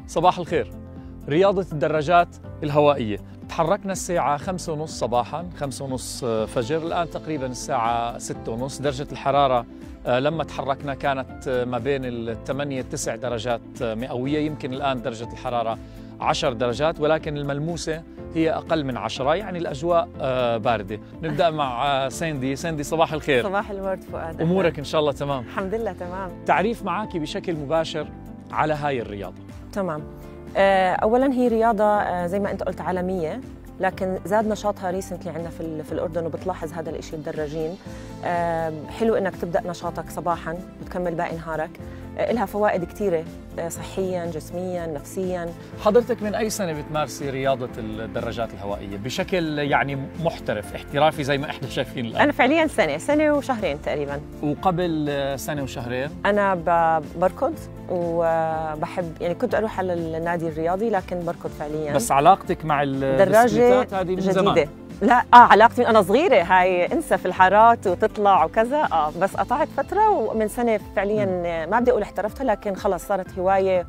صباح الخير. رياضة الدراجات الهوائية، تحركنا الساعة 5:30 صباحاً، 5:30 فجر. الآن تقريباً الساعة 6:30. درجة الحرارة لما تحركنا كانت ما بين ال8 9 درجات مئوية. يمكن الآن درجة الحرارة 10 درجات، ولكن الملموسة هي أقل من 10، يعني الأجواء باردة. نبدأ مع ساندي. ساندي صباح الخير. صباح الورد فؤاد. أمورك إن شاء الله تمام؟ الحمد لله تمام. تعريف معك بشكل مباشر على هاي الرياضة. تمام. أولاً هي رياضة زي ما أنت قلت عالمية، لكن زاد نشاطها ريسنتلي عندنا في الأردن، وبتلاحظ هذا الإشي الدراجين. حلو إنك تبدأ نشاطك صباحاً وتكمل باقي نهارك. إلها فوائد كثيرة صحياً، جسمياً، نفسياً. حضرتك من أي سنة بتمارسي رياضة الدراجات الهوائية بشكل يعني محترف احترافي زي ما إحنا شايفين الآن؟ أنا فعلياً سنة وشهرين تقريباً. وقبل سنة وشهرين؟ أنا بركض وبحب، يعني كنت أروح على النادي الرياضي، لكن بركض فعلياً. بس علاقتك مع الدراجة هذه من جديدة. زمان؟ لا علاقتي من أنا صغيرة، هاي انسى في الحارات وتطلع وكذا. بس قطعت فترة، ومن سنة فعليا ما بدي أقول احترفتها، لكن خلص صارت هواية.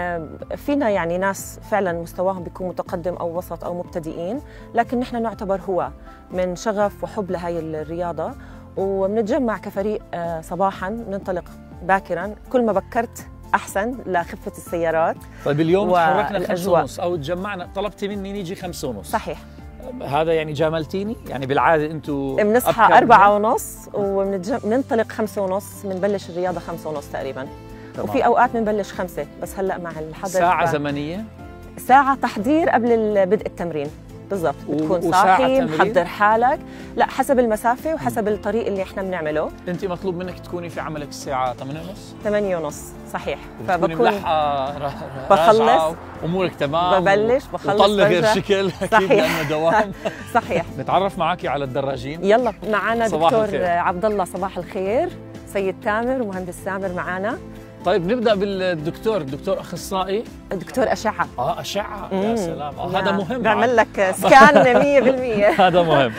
فينا يعني ناس فعلا مستواهم بيكون متقدم أو وسط أو مبتدئين، لكن نحن نعتبر هو من شغف وحب لهاي الرياضة، وبنتجمع كفريق صباحا، ننطلق باكرا. كل ما بكرت أحسن لخفة السيارات. طيب اليوم تحركنا 5:30 أو تجمعنا، طلبتي مني نيجي 5:30. صحيح. هذا يعني جاملتيني، يعني بالعادة أنتوا بنصحى 4:30 وبننطلق 5:30. بنبلش الرياضة 5:30 تقريباً. تمام. وفي أوقات بنبلش 5، بس هلأ مع الحظر ساعة زمنية؟ ساعة تحضير قبل بدء التمرين بالضبط. بتكون صاحي محضر حالك، لا حسب المسافة وحسب الطريق اللي احنا بنعمله. أنت مطلوب منك تكوني في عملك الساعة 8:30؟ 8:30 صحيح. فبكون ملحقة، بخلص أمورك تمام، ببلش بخلص وطلق غير شكل أكيد لأنه دوام. صحيح. نتعرف معك على الدراجين. يلا معنا دكتور عبد الله. صباح الخير. سيد تامر ومهندس سامر معنا. طيب نبدأ بالدكتور. الدكتور أخصائي؟ دكتور أشعة. أشعة. يا سلام. هذا مهم. بعمل لك سكان 100%. هذا مهم.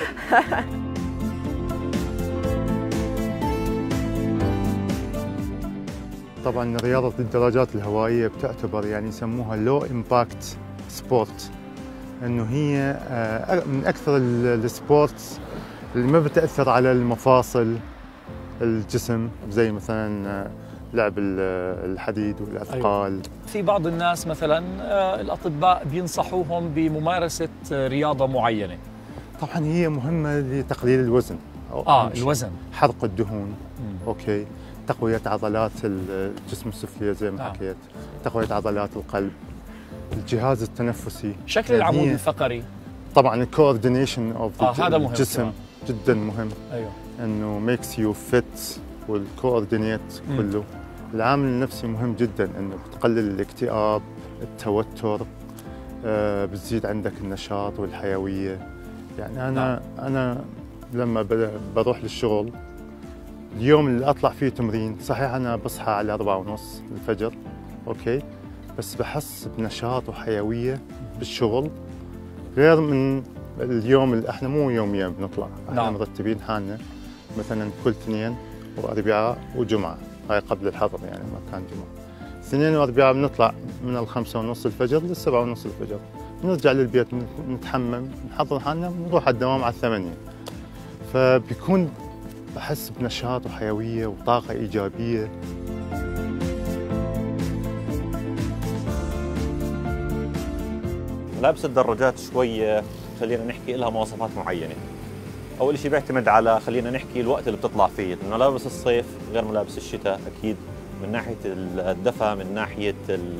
طبعا رياضة الدراجات الهوائية بتعتبر يعني يسموها لو امباكت سبورت، انه هي من اكثر السبورتس اللي ما بتأثر على المفاصل الجسم، زي مثلا لعب الحديد والأثقال. أيوة. في بعض الناس مثلا الأطباء بينصحوهم بممارسة رياضة معينة. طبعا هي مهمة لتقليل الوزن. الوزن، حرق الدهون. اوكي، تقوية عضلات الجسم السفلية زي ما حكيت، تقوية عضلات القلب، الجهاز التنفسي، شكل العمود الفقري. طبعا الكوردينيشن اوف الجسم مهم. جدا مهم. ايوه، انه ميكس يو فيت والكوردينيت كله. العامل النفسي مهم جدا، انه بتقلل الاكتئاب، التوتر، بتزيد عندك النشاط والحيوية. يعني انا لما بروح للشغل، اليوم اللي اطلع فيه تمرين، صحيح انا بصحى على 4:30 الفجر، اوكي، بس بحس بنشاط وحيوية بالشغل، غير من اليوم اللي احنا مو يوميا بنطلع. احنا مرتبين حالنا مثلا كل اثنين واربعاء وجمعة، هاي قبل الحظر يعني ما كان جمعة. اثنين واربعاء بنطلع من 5:30 الفجر ل 7:30 الفجر، نرجع للبيت نتحمم، نحضر حالنا، ونروح على الدوام على 8. فبيكون بحس بنشاط وحيوية وطاقة إيجابية. ملابس الدراجات شوي خلينا نحكي لها مواصفات معينة. أول شيء بيعتمد على، خلينا نحكي، الوقت اللي بتطلع فيه. ملابس الصيف غير ملابس الشتاء أكيد، من ناحية الدفى، من ناحية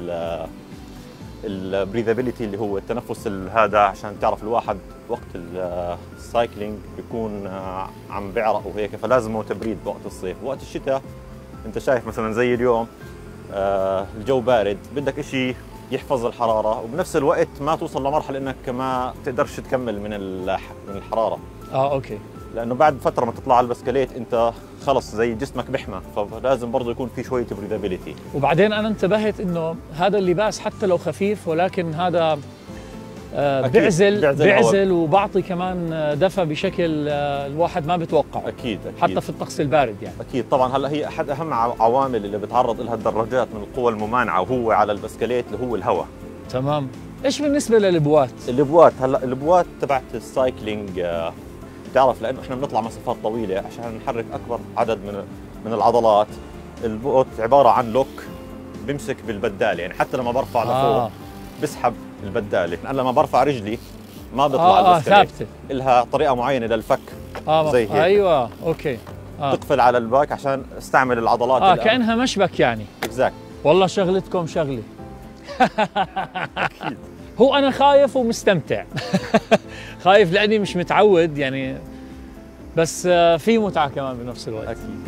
البريذابيليتي اللي هو التنفس هذا، عشان تعرف الواحد وقت السايكلينج بيكون عم بيعرق وهيك، فلازمه تبريد بوقت الصيف. وقت الشتاء انت شايف مثلا زي اليوم الجو بارد، بدك إشي يحفظ الحرارة، وبنفس الوقت ما توصل لمرحلة انك ما تقدرش تكمل من الحرارة. اوكي. لانه بعد فترة ما تطلع على البسكليت انت خلص زي جسمك بحمى، فلازم برضه يكون في شوية بريدابيليتي. وبعدين انا انتبهت انه هذا اللباس حتى لو خفيف، ولكن هذا بعزل وبعطي كمان دفى بشكل الواحد ما بتوقع. اكيد حتى في الطقس البارد يعني. اكيد طبعا. هلا هي احد اهم عوامل اللي بتعرض لها الدراجات من القوى الممانعه وهو على البسكليت اللي هو الهواء. تمام. ايش بالنسبه للبوات؟ هلا البوات تبعت السايكلينج بتعرف لانه احنا بنطلع مسافات طويله عشان نحرك اكبر عدد من العضلات. البوت عباره عن لوك بمسك بالبداله، يعني حتى لما برفع لفوق بسحب البداله. انا لما برفع رجلي ما بيطلع البسكليت، ثابته، لها طريقه معينه للفك زي هيك. ايوه اوكي. تقفل على الباك عشان استعمل العضلات كانها مشبك يعني. اكزاكت. والله شغلتكم شغلي. اكيد. هو انا خايف ومستمتع. خايف لاني مش متعود يعني، بس في متعه كمان بنفس الوقت. اكيد.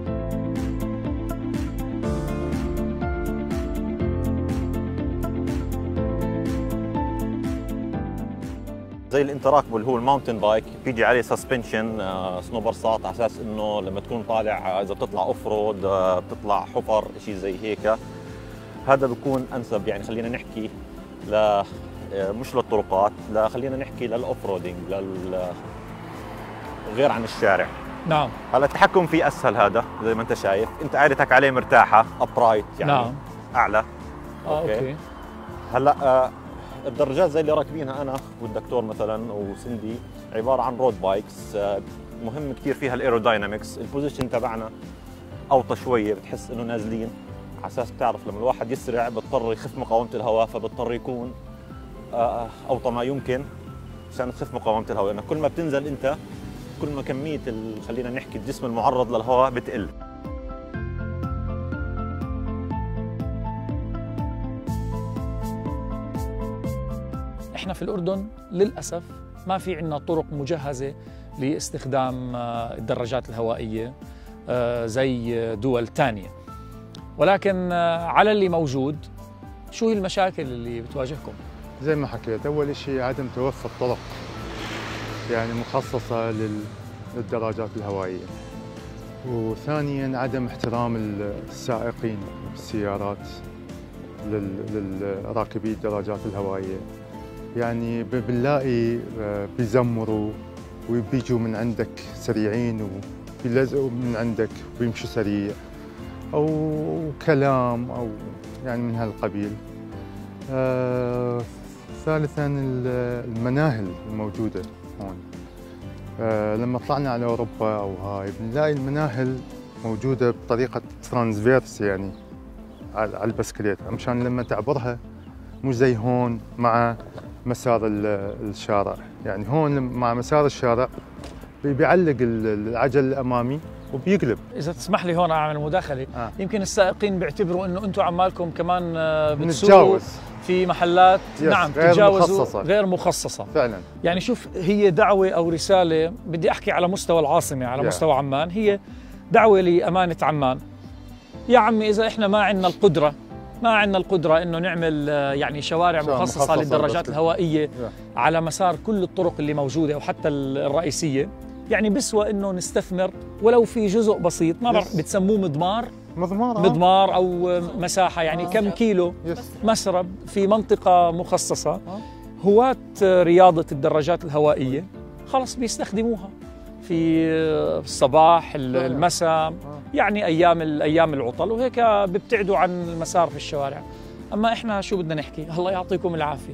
زي الانتراكبل اللي هو الماونتن بايك بيجي عليه سسبنشن سنوبر ساط، على اساس انه لما تكون طالع اذا بتطلع اوف رود بتطلع حفر شيء زي هيك، هذا بيكون انسب. يعني خلينا نحكي مش للطرقات، لا خلينا نحكي للاوف رودينج، غير عن الشارع. نعم. هلا التحكم فيه اسهل، هذا زي ما انت شايف، انت قاعدتك عليه مرتاحه ابرايت يعني. نعم. اعلى. اوكي. هلا الدراجات زي اللي راكبينها انا والدكتور مثلا وسندي عباره عن رود بايكس، مهم كثير فيها الايروداينامكس. البوزيشن تبعنا اوطى شويه، بتحس انه نازلين، على اساس بتعرف لما الواحد يسرع بيضطر يخف مقاومه الهواء، فبضطر يكون اوطى ما يمكن عشان تخف مقاومه الهواء، لانه كل ما بتنزل انت كل ما كميه خلينا نحكي الجسم المعرض للهواء بتقل. احنا في الأردن للأسف ما في عندنا طرق مجهزة لاستخدام الدراجات الهوائية زي دول تانية، ولكن على اللي موجود شو هي المشاكل اللي بتواجهكم؟ زي ما حكيت، أول شيء عدم توفر طرق يعني مخصصة للدراجات الهوائية، وثانياً عدم احترام السائقين بالسيارات للراكبي الدراجات الهوائية. يعني بنلاقي بيزمروا وبيجوا من عندك سريعين وبيلزقوا من عندك وبيمشوا سريع، أو كلام أو يعني من هالقبيل. ثالثاً المناهل الموجودة هون. لما طلعنا على أوروبا أو هاي بنلاقي المناهل موجودة بطريقة ترانسفيرس يعني على البسكليت، مشان لما تعبرها مو زي هون مع مسار الشارع. يعني هون مع مسار الشارع بيعلق العجل الأمامي وبيقلب. إذا تسمح لي هون أعمل مداخلة. يمكن السائقين بيعتبروا إنه أنتم عمالكم كمان بتسوقوا في محلات نعم تتجاوزوا غير مخصصة فعلا. يعني شوف، هي دعوة أو رسالة، بدي أحكي على مستوى العاصمة، على مستوى عمان، هي دعوة لأمانة عمان. يا عمي إذا إحنا ما عندنا القدرة إنه نعمل يعني شوارع مخصصة للدراجات الهوائية على مسار كل الطرق اللي موجودة أو حتى الرئيسية، يعني بسوى إنه نستثمر ولو في جزء بسيط، ما بعرف بتسموه مضمار أو مساحة، يعني كم كيلو مسرب في منطقة مخصصة. هواة رياضة الدراجات الهوائية خلص بيستخدموها في الصباح المساء، يعني أيام العطل، وهيك بيبتعدوا عن المسار في الشوارع. أما إحنا شو بدنا نحكي؟ الله يعطيكم العافية.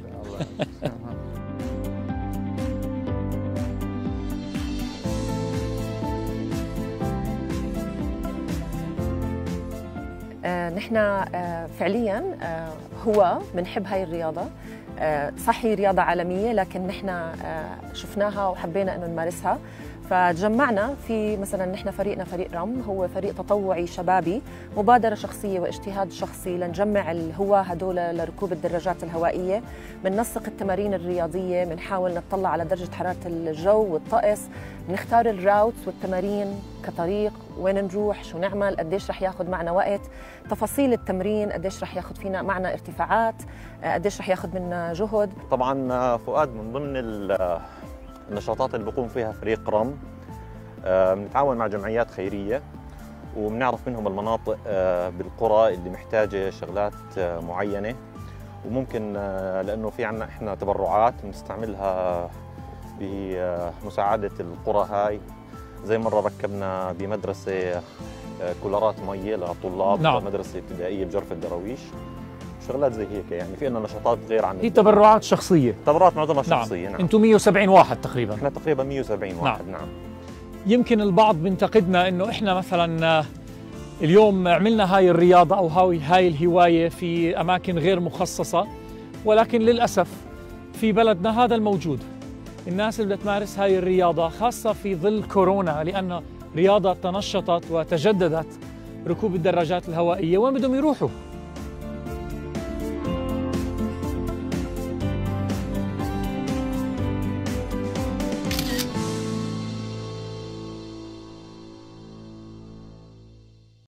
نحن فعليا هو بنحب هاي الرياضة، صح هي رياضة عالمية، لكن نحن شفناها وحبينا إنه نمارسها، فتجمعنا في مثلا نحن فريقنا فريق رم، هو فريق تطوعي شبابي، مبادرة شخصية واجتهاد شخصي لنجمع الهواة هدول لركوب الدراجات الهوائية. بننسق التمارين الرياضية، بنحاول نطلع على درجة حرارة الجو والطقس، بنختار الراوتس والتمارين كطريق، وين نروح، شو نعمل، قديش رح ياخذ معنا وقت، تفاصيل التمرين، قديش رح ياخذ فينا معنا ارتفاعات، قديش رح ياخذ منا جهد. طبعا فؤاد، من ضمن النشاطات اللي بقوم فيها فريق رم، بنتعاون مع جمعيات خيرية وبنعرف منهم المناطق بالقرى اللي محتاجة شغلات معينة، وممكن لأنه في عنا إحنا تبرعات بنستعملها بمساعدة القرى هاي. زي مرة ركبنا بمدرسة كولارات مية لطلاب نعم. مدرسة ابتدائية بجرف الدراويش، شغلات زي هيك يعني. في لنا نشاطات غير عن هي تبرعات شخصية. تبرعات معظمها شخصية. نعم. أنتم 170 واحد تقريبا. احنا تقريبا 170 واحد. نعم. يمكن البعض بينتقدنا انه احنا مثلا اليوم عملنا هاي الرياضة او هاي الهواية في اماكن غير مخصصة، ولكن للأسف في بلدنا هذا الموجود. الناس اللي بتمارس هاي الرياضة خاصة في ظل كورونا، لأن رياضة تنشطت وتجددت ركوب الدراجات الهوائية، وين بدهم يروحوا؟